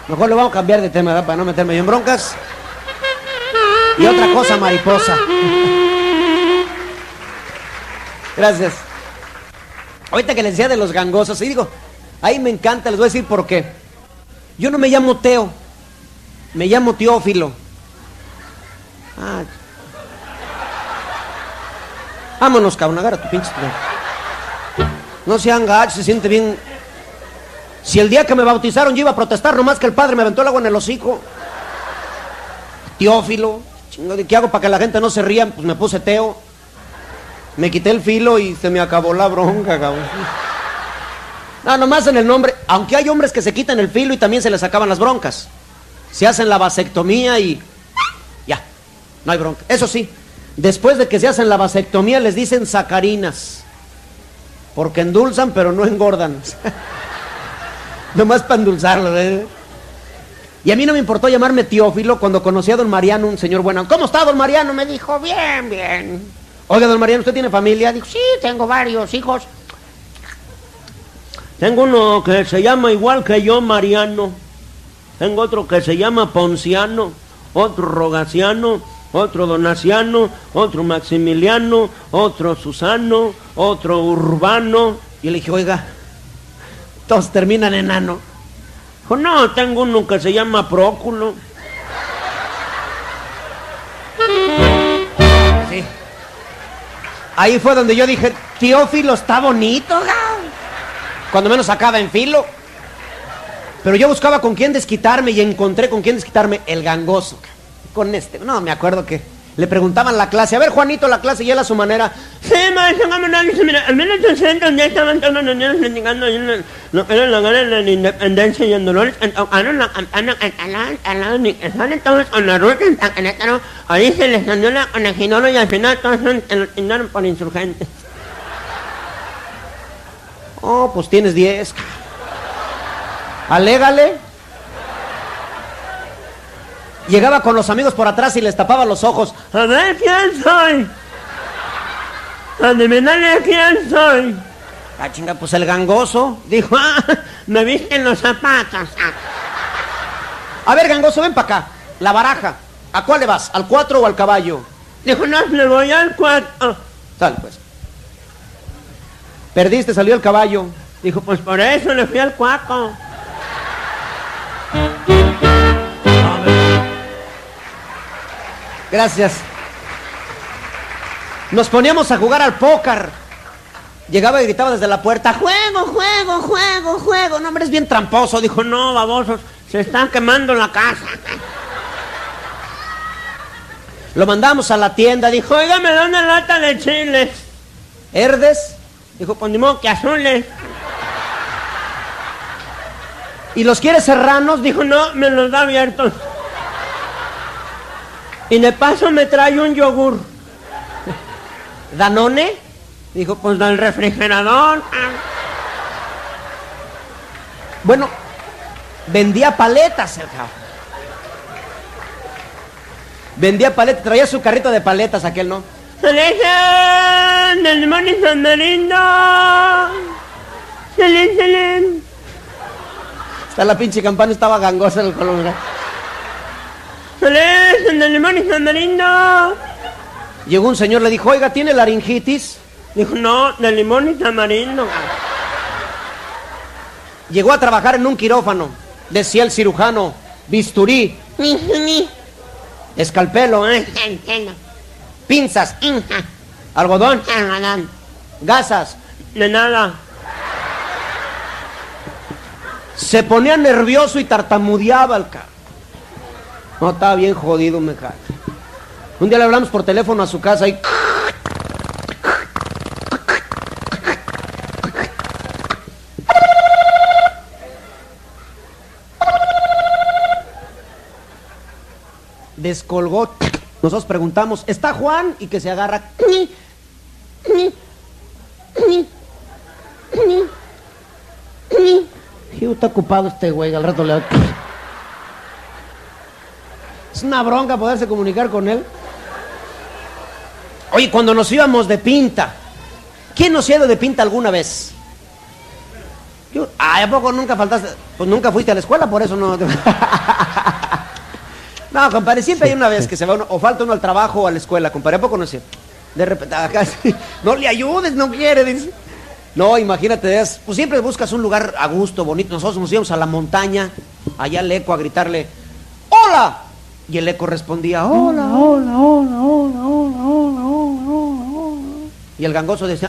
Mejor le vamos a cambiar de tema, ¿verdad? Para no meterme yo en broncas. Y otra cosa, mariposa. Gracias. Ahorita que les decía de los gangosos, y digo, ahí me encanta, les voy a decir por qué. Yo no me llamo Teo, me llamo Teófilo. Vámonos, cabrón, agarra tu pinche. No sean gachos, se siente bien. Si el día que me bautizaron yo iba a protestar, nomás que el padre me aventó el agua en el hocico. Teófilo, chingado, ¿qué hago para que la gente no se ría? Pues me puse Teo. Me quité el filo y se me acabó la bronca, cabrón. No, nomás en el nombre, aunque hay hombres que se quitan el filo y también se les acaban las broncas. Se hacen la vasectomía y ya, no hay bronca. Eso sí, después de que se hacen la vasectomía les dicen sacarinas, porque endulzan pero no engordan. Nomás para endulzarlo, ¿eh? Y a mí no me importó llamarme Teófilo cuando conocí a don Mariano, un señor bueno. ¿Cómo está, don Mariano? Me dijo, bien, bien. Oiga, don Mariano, ¿usted tiene familia? Dijo, sí, tengo varios hijos. Tengo uno que se llama igual que yo, Mariano. Tengo otro que se llama Ponciano, otro Rogaciano, otro Donaciano, otro Maximiliano, otro Susano, otro Urbano. Y le dije, oiga, todos terminan en ano. Dijo, no, tengo uno que se llama Próculo. Sí. Ahí fue donde yo dije, Teófilo está bonito, cuando menos acaba en filo. Pero yo buscaba con quién desquitarme y encontré con quién desquitarme, el gangoso. Con este, no, me acuerdo que le preguntaban la clase, a ver, Juanito, la clase, y él a su manera. Sí, maestro, mira, en 1800 ya estaban todos los niños platicando ahí en lo que era la guerra de la independencia y en Dolores, tocaron la campana, salen todos con la ruta, ahí se les salió la conejidora y al final todos se entinaron por insurgentes. Oh, pues tienes 10. Alégale. Llegaba con los amigos por atrás y les tapaba los ojos. A ver, ¿quién soy? Adivinale quién soy. Ah, chinga, pues el gangoso. Dijo, me visten los zapatos. A ver, gangoso, ven para acá. La baraja. ¿A cuál le vas? ¿Al 4 o al caballo? Dijo, no, le voy al 4. Sale, pues. Perdiste, salió el caballo. Dijo, pues por eso le fui al 4. Gracias. Nos poníamos a jugar al póker. Llegaba y gritaba desde la puerta, juego. No, hombre, es bien tramposo. Dijo, no, babosos, se está quemando la casa. Lo mandamos a la tienda. Dijo, oiga, me da una lata de chiles. ¿Herdes? Dijo, pues ni modo que azules. ¿Y los quiere serranos? Dijo, no, me los da abiertos. Y de paso me trae un yogur. ¿Danone? Dijo, pues del refrigerador. Bueno, vendía paletas el cabrón. Vendía paletas, traía su carrito de paletas aquel, ¿no? ¡Salen! ¡Del limón y San Merindo! ¡Salen! Hasta la pinche campana estaba gangosa en el color. ¡Salen! ¡Del limón y San Merindo! Llegó un señor, le dijo, oiga, ¿tiene laringitis? Dijo, no, de limón y tamarindo. Llegó a trabajar en un quirófano. Decía el cirujano, bisturí, escalpelo, pinzas, algodón, gasas, de nada. Se ponía nervioso y tartamudeaba el cara. No, estaba bien jodido, me cae. Un día le hablamos por teléfono a su casa y... descolgó. Nosotros preguntamos, ¿está Juan? Y que se agarra. Está ocupado este güey, al rato le... Es una bronca poderse comunicar con él. Oye, cuando nos íbamos de pinta, ¿quién nos ha ido de pinta alguna vez? ¿A poco nunca faltaste? Pues nunca fuiste a la escuela, por eso no. No, compadre, siempre hay una vez que se va uno, o falta uno al trabajo o a la escuela, compadre, ¿a poco no es cierto? De repente, acá, no le ayudes, no quiere, dice. No, imagínate, pues siempre buscas un lugar a gusto, bonito. Nosotros nos íbamos a la montaña, allá al eco a gritarle, ¡hola! Y el eco respondía, ¡hola, hola, hola, hola, hola, hola, hola, hola! Y el gangoso decía,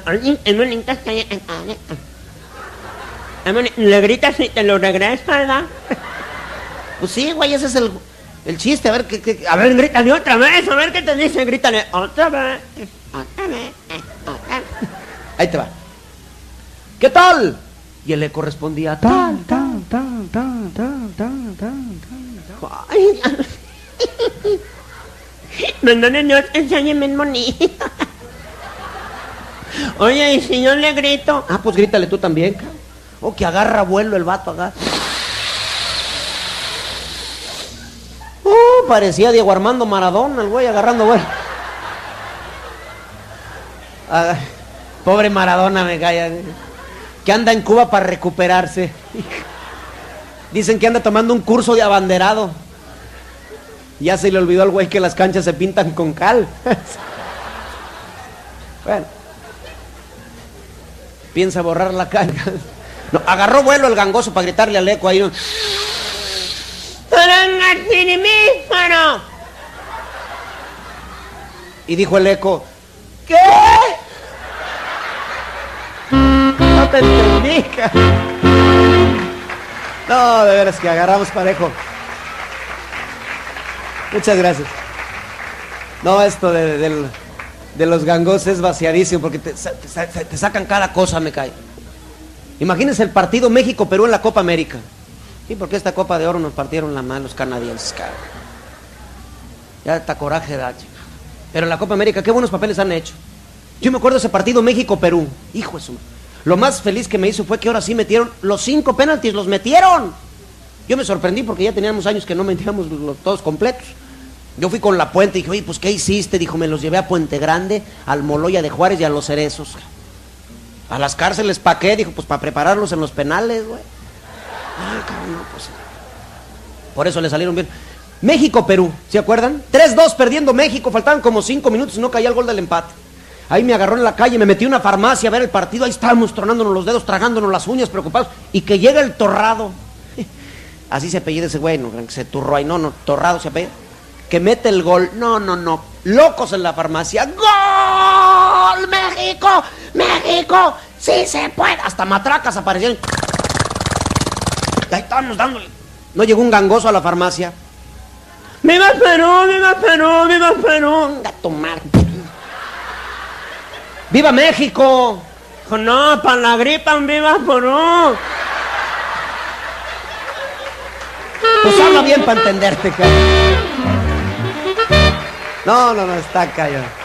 le gritas y te lo regresa, ¿verdad? Pues sí, güey, ese es el chiste. A ver, a ver, grítale otra vez, a ver qué te dice, grítale otra vez, otra vez, otra vez. Ahí te va. ¿Qué tal? Y el eco respondía, tal, tal, tal, tal, tal, tal, tal, tal. No, enséñame el monito. Oye, y si yo le grito. Ah, pues grítale tú también, cabrón. Oh, que agarra vuelo el vato, agarra. Parecía Diego Armando Maradona, el güey agarrando vuelo. Pobre Maradona, me calla. Que anda en Cuba para recuperarse. Dicen que anda tomando un curso de abanderado. Ya se le olvidó al güey que las canchas se pintan con cal. Bueno. Piensa borrar la cal. No, agarró vuelo el gangoso para gritarle al eco ahí. Y dijo el eco, ¿qué? No te entendí. No, de veras que agarramos parejo. Muchas gracias. No, esto de los gangos es vaciadísimo porque te sacan cada cosa, me cae. Imagínense el partido México-Perú en la Copa América. Sí, porque esta Copa de Oro nos partieron la mano los canadienses, cabrón. Ya está coraje da, chica. Pero en la Copa América, qué buenos papeles han hecho. Yo me acuerdo de ese partido México-Perú. Hijo de su... Lo más feliz que me hizo fue que ahora sí metieron los 5 penaltis, los metieron. Yo me sorprendí porque ya teníamos años que no metíamos todos completos. Yo fui con La Puente y dije, oye, pues ¿qué hiciste? Dijo, me los llevé a Puente Grande, al Moloya de Juárez y a Los Cerezos. A las cárceles, ¿para qué? Dijo, pues para prepararlos en los penales, güey. Ah, cabrón, no, pues. Por eso le salieron bien. México-Perú, ¿se acuerdan? 3-2 perdiendo México, faltaban como 5 minutos y no caía el gol del empate. Ahí me agarró en la calle, me metí a una farmacia a ver el partido, ahí estábamos tronándonos los dedos, tragándonos las uñas, preocupados, y que llega el Torrado. Así se apellida ese güey, no, se turró ahí, no, Torrado se apellida. Que mete el gol, no, locos en la farmacia, ¡gol! ¡México! ¡México! ¡Sí se puede! Hasta matracas aparecieron. Ahí estábamos dándole. No llegó un gangoso a la farmacia. ¡Viva Perú! ¡Viva Perú! ¡Viva Perú! ¡Gato mar! ¡Viva México! No, para la gripa, ¡viva Perú! Pues habla bien para entenderte, cara. No, está callado.